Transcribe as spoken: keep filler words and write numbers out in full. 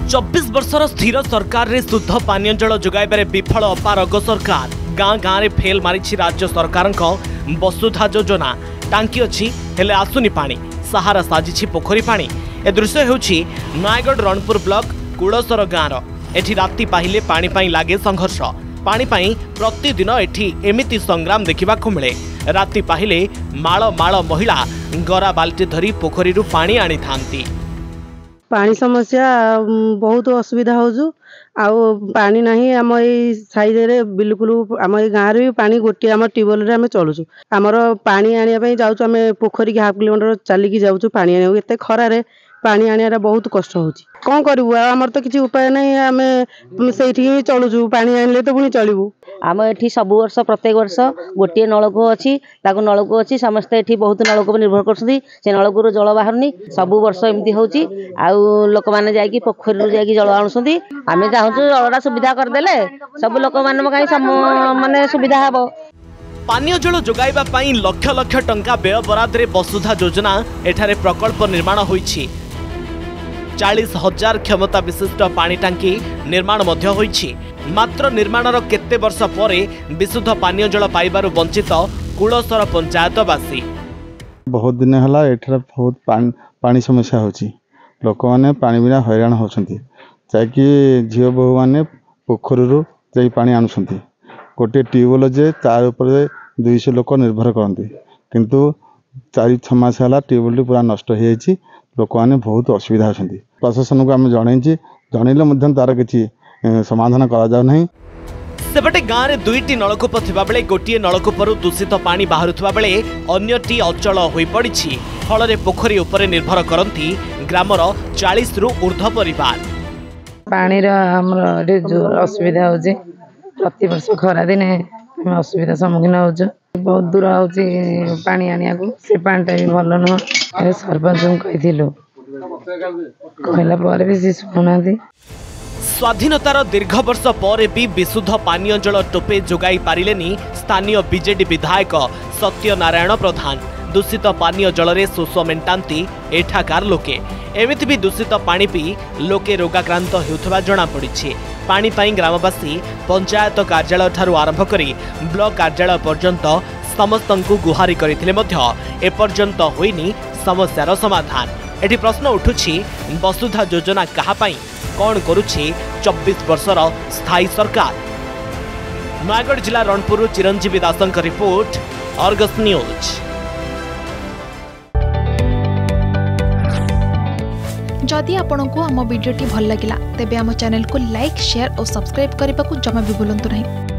चौबीस वर्षर स्थिर सरकार रे शुद्ध पानीय जल जोगाइबारे विफल अपारग सरकार। गाँ गाँव में फेल मारी राज्य सरकार वसुधा योजना। टांकी अच्छी हेले आसुनी पानी, सहारा साजिछि पोखरी पानी। ए दृश्य हेउछि नयागढ़ रणपुर ब्लॉक कुड़सर गाँव। एठी राति पाहिले पानी पाई लागे संघर्ष। पानी पाई प्रतिदिन एठी एमिति संग्राम देखिबाकु मिले। राति पाहिले माଳ माଳ महिला गरा बाल्टी धरी पोखरीरू पानी आनी थांती। पानी समस्या बहुत असुविधा हो पानी नहीं आम ये साइड बिल्कुल आम गाँव भी पानी गोटे आम ट्यूबवेल आम चलुचु। आमर पानी आने जाऊँ आम पोखरी की हाफ किलोमीटर चलिकी जाऊँ पानी आने एत खरारे पानी आने बहुत कष्ट हो कौन करूँ आमर तो किसी उपाय नहीं आम से चलुचु पानी आनले तो पुणी चलू। आम एठी सब वर्ष प्रत्येक वर्ष गोटे नलकूप अच्छी नलकूप अच्छी समस्ते एठी बहुत नलकूप निर्भर करछथि। से नलकूप जल बाहरनी सब वर्ष एमती होची। आउ लोक माने जाई पोखरी जाई जल आणुछथि। आमे चाहूछु जलरा सुविधा कर देले सब लोक माने काई माने सुविधा हबो। पानीय जल जोगाइबा पई लक्ष लक्ष टंका व्यय बराद रे वसुधा योजना एठारे प्रकल्प निर्माण होईछि। चालीस हजार क्षमता विशिष्ट पानी टांकी निर्माण मध्य होईछि। मात्र निर्माणर केते वर्ष परे विशुद्ध पानीय जल पाइबारु वंचित कुड़सर पंचायतवासी। बहुत दिन हला एठारे बहुत पानी पानी समस्या होछि। लोक माने पानी बिना हैरान होछंती। जाकि झियो बहु माने पोखररू जाई पानी आनुछंती। गोटे ट्यूबवेल जे तार ऊपर दो सौ लोक निर्भर करती किंतु चार छह मास है ट्यूबवेल पूरा नष्ट हो जाएगी। लोक मैंने बहुत असुविधा होती। प्रशासन को आम जन जनइले तार किसी समाधान करा सेपटे गाँव में दुईटी नलकूप थिबा बेले गोटे नलकूपरू दूषित पानी बाहरुवा बेले अन्यटी अचल हो पड़ी। फल पोखरी उपरे निर्भर करती ग्रामर चालीस रु ऊर्ध्व परिवार। पानी असुविधा हो प्रति वर्ष खरा दिने असुविधा सम्मुखीन हो बहुत दूर हो पानी आने को से पानीटा भी भल नुह। सरपंच कही कहला भी सी शुणुना। स्वाधीनतार दीर्घ वर्ष पर भी विशुद्ध पानीय जल टोपे जोगाई पारिलेनी स्थानीय बीजेडी विधायक सत्यनारायण प्रधान। दूषित पानीय जल रे शोष मेंटांती एठाकार लोके। एमिति भी दूषित पानी पी लोके रोगाक्रांत हेउथबा जणा पड़िछि। पानी पाई ग्रामवासी पंचायत कार्यालय ठारू आरंभ करी ब्लॉक कार्यालय पर्यंत समस्तंकु गुहारी करिथिले मध्य एपर्यंत होइनी समस्यार समाधान। एठी प्रश्न उठुछि वसुधा योजना कहा पाई कौन करुछि चौबीस वर्षर स्थायी सरकार। नयागढ़ जिला रणपुर चिरंजीवी दासंक रिपोर्ट, अर्गस न्यूज। जदि आपंक आम भिडी भल लगा तेब आम चैनल को लाइक शेयर और सब्सक्राइब करने को जमा भी भूलु नहीं।